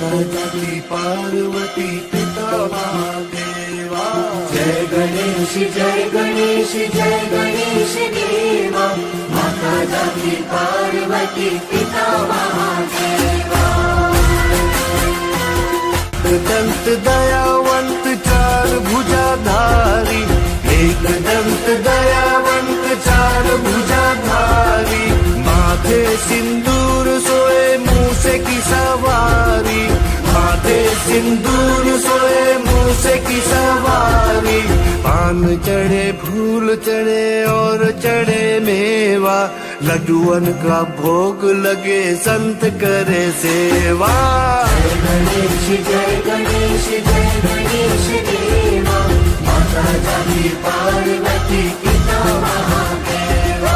जाकी पार्वती पिता महादेवा। जय गणेश जय गणेश जय गणेश देवा, माता जाकी पार्वती पिता महादेवा। दंत दयावंत चार भुजाधारी, एक दंत दयावंत चार भुजाधारी, माथे सिंदूर सोए मूसे की सवारी, माथे सिंदूर सोए मूसे की सवारी। पान चढ़े फूल चढ़े और चढ़े मेवा, लड्डुअन का भोग लगे संत करे सेवा। जय गणेश जय गणेश जय गणेश देवा, माता जाकी पार्वती पिता महादेवा।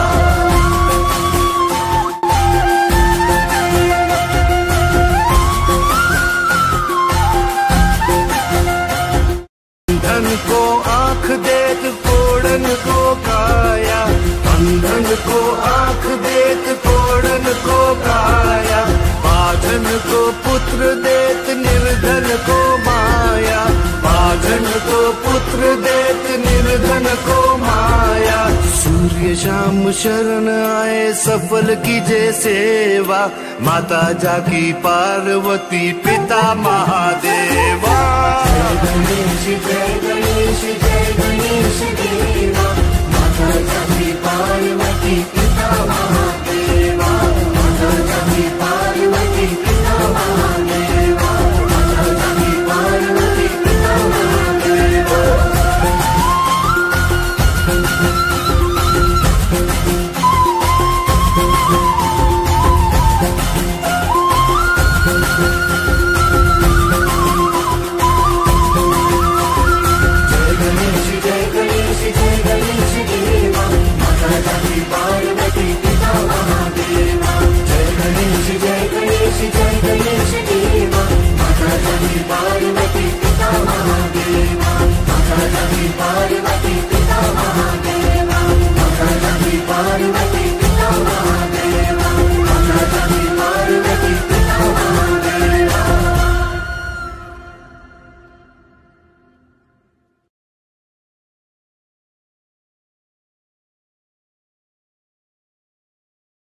अंधन को आँख देत कोड़न को काया, अंधन को आँख देत कोड़न को काया, बाधन को पुत्र देत निर्धन को माया, बाधन को पुत्र देत निर्धन को माया। सूर्य शाम शरण आए सफल कीजे सेवा, माता जाकी पार्वती पिता महादेवा। जय गणेश जय गणेश जय गणेश देवा, माता जाकी पार्वती पिता महादेवा, माता जाकी पार्वती पिता महादेवा, माता जाकी पार्वती पिता महादेवा। पार्वती पिता महादेवा, माता जाकी पार्वती